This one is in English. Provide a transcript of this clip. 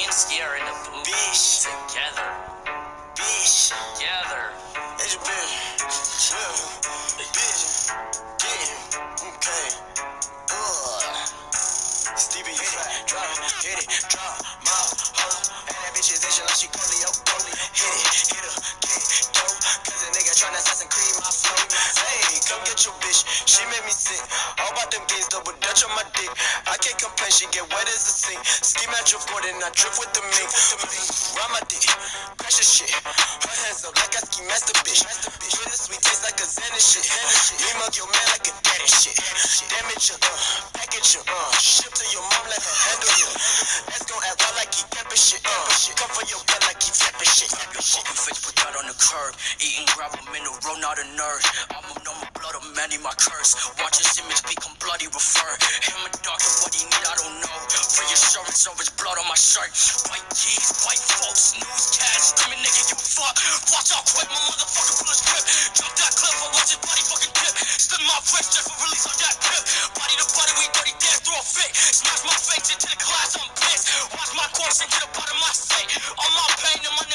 Skier in the booth. Bitch. Together. Bitch. Together. It's your bitch. Yeah. Bitch. Yeah. Okay. Stevie hit it, drop, hit it, drop, my hoe. And that bitch is Asian like she polio. Hit it, hit her, get dope. Cause a nigga tryna Assassin's Creed my flow. Hey, come get your bitch, she made me sick. All about them things, double dutch on my dick. I can't complain, she get wet as a sink. Scheme at your board and I trip with the mink. Ride my dick, crash the shit. Her hands up like I ski master bitch. With a sweet taste like a Xanax shit. Me mug your man like a daddy shit. Damage you, package you, ship to your mom, let her handle you. Let's go act wild like he camping shit. Come for your blood like he flipping shit. Your fucking face put that on the curb. Eating gravel in the road, not a nerd. I'ma know my blood, I'm manning my curse. Watch his image become bloody, refer. Him a doctor, what he need, I don't know. Reassurance over his blood on my shirt. White keys, white folks, newscast. Screaming nigga, you fuck. Watch out quick, my motherfucker pull his grip. Jump that clip, I watch his body fucking dip. Slip my wrist just for release on that grip. Body to body, we dirty dance through a fit. Smash my face into the glass, I'm pissed. Watch my course and get up out of my seat. All my pain and my